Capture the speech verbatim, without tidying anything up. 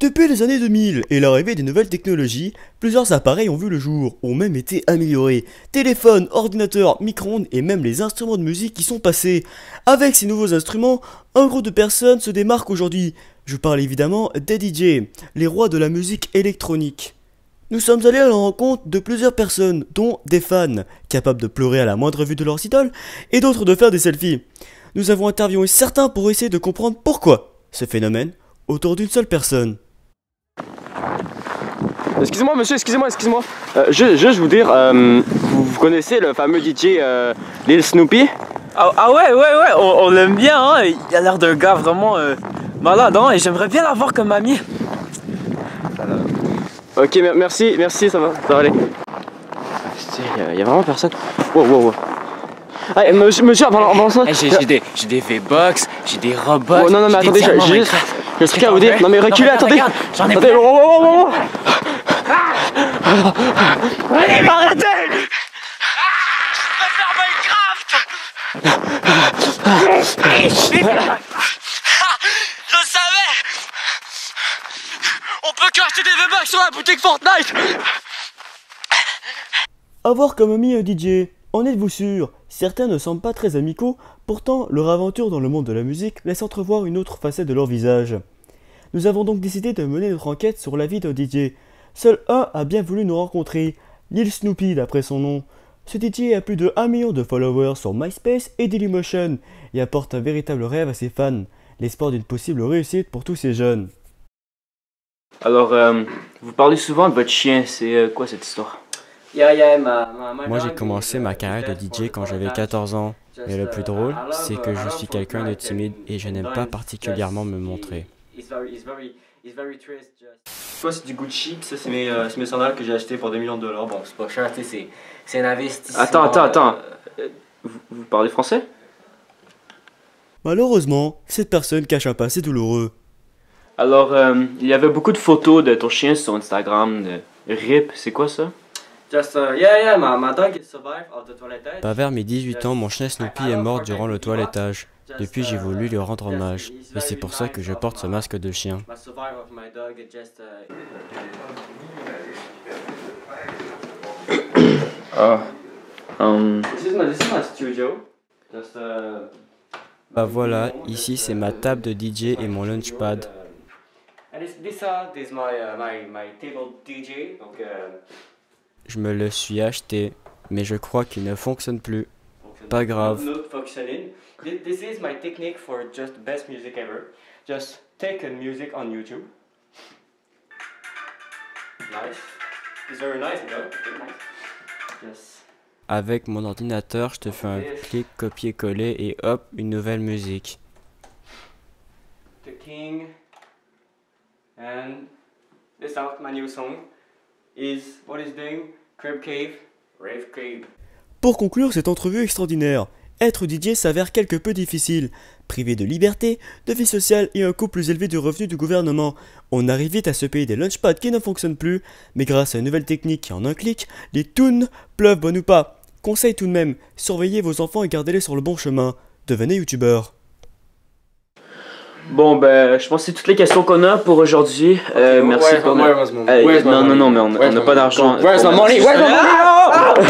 Depuis les années deux mille et l'arrivée des nouvelles technologies, plusieurs appareils ont vu le jour, ont même été améliorés. Téléphones, ordinateurs, micro-ondes et même les instruments de musique y sont passés. Avec ces nouveaux instruments, un groupe de personnes se démarque aujourd'hui. Je parle évidemment des D J, les rois de la musique électronique. Nous sommes allés à la rencontre de plusieurs personnes, dont des fans, capables de pleurer à la moindre vue de leurs idoles, et d'autres de faire des selfies. Nous avons interviewé certains pour essayer de comprendre pourquoi ce phénomène autour d'une seule personne. Excusez-moi monsieur, excusez-moi, excusez-moi. Euh, je, juste vous dire, euh, vous, vous connaissez le fameux D J euh, Lil Snoopy? Ah, ah ouais, ouais, ouais, on, on l'aime bien, hein. Il a l'air d'un gars vraiment euh, malade, hein, et j'aimerais bien l'avoir comme ami. Ok, merci, merci, ça va, ça va aller. Il y, y a vraiment personne. Wow, wow, wow. Hey, monsieur, monsieur, en parlant de ça. Hey, j'ai des, des V-Bucks, j'ai des Robux. Oh, non, non, mais attendez, j'ai juste un truc à vous dire. Non, mais reculez, non, attendez. J'en ai attendez, wow, wow, wow, wow. Allez, arrêtez! Je vais faire Minecraft. Je savais. On peut que acheter des V-Bucks sur la boutique Fortnite. Avoir comme ami un D J, en êtes-vous sûr? Certains ne semblent pas très amicaux, pourtant leur aventure dans le monde de la musique laisse entrevoir une autre facette de leur visage. Nous avons donc décidé de mener notre enquête sur la vie d'un D J. Seul un a bien voulu nous rencontrer, Lil Snoopy d'après son nom. Ce D J a plus de un million de followers sur MySpace et Dailymotion et apporte un véritable rêve à ses fans, l'espoir d'une possible réussite pour tous ces jeunes. Alors, euh, vous parlez souvent de votre chien, c'est euh, quoi cette histoire? Moi j'ai commencé ma carrière de D J quand j'avais quatorze ans, mais le plus drôle, c'est que je suis quelqu'un de timide et je n'aime pas particulièrement me montrer. Toi c'est du Gucci, ça c'est mes, euh, mes sandales que j'ai acheté pour deux millions de dollars, bon c'est pas cher, c'est un investissement. Attends, attends, attends, euh, vous, vous parlez français? Malheureusement, cette personne cache un passé douloureux. Alors, euh, il y avait beaucoup de photos de ton chien sur Instagram, de R I P, c'est quoi ça? Just, uh, yeah, yeah, my, my dog survived of the toilettage. Bah, vers mes dix-huit ans, mon chien Snoopy est mort durant le toilettage. Depuis, j'ai voulu lui rendre hommage. Et c'est pour ça que je porte ce masque de chien. Ah. Um. Bah voilà, ici c'est ma table de D J et mon launchpad. Je me le suis acheté, mais je crois qu'il ne fonctionne plus. Pas grave. This is my technique for just best music ever. Just take a music on YouTube. Nice. It's very nice, though. Yes. Avec mon ordinateur, je te fais un clic copier-coller et hop, une nouvelle musique. The King and this out my new song is what is doing Crib Cave, Rave Cave. Pour conclure cette entrevue extraordinaire, être D J s'avère quelque peu difficile. Privé de liberté, de vie sociale et un coût plus élevé du revenu du gouvernement, on arrive vite à se payer des launchpads qui ne fonctionnent plus, mais grâce à une nouvelle technique qui en un clic, les tunes pleuvent bon ou pas. Conseil tout de même, surveillez vos enfants et gardez-les sur le bon chemin. Devenez youtubeur. Bon ben, je pense que c'est toutes les questions qu'on a pour aujourd'hui. Euh, merci. Pour... Euh, non, non, non, mais on n'a pas d'argent. Where's my money? Where's my money?